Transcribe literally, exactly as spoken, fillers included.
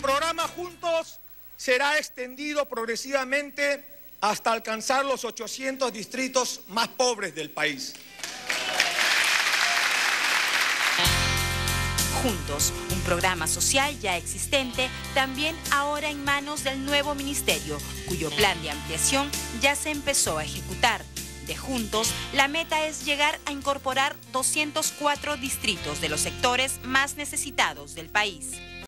programa Juntos será extendido progresivamente hasta alcanzar los ochocientos distritos más pobres del país. Juntos, un programa social ya existente, también ahora en manos del nuevo ministerio, cuyo plan de ampliación ya se empezó a ejecutar. De Juntos, la meta es llegar a incorporar doscientos cuatro distritos de los sectores más necesitados del país.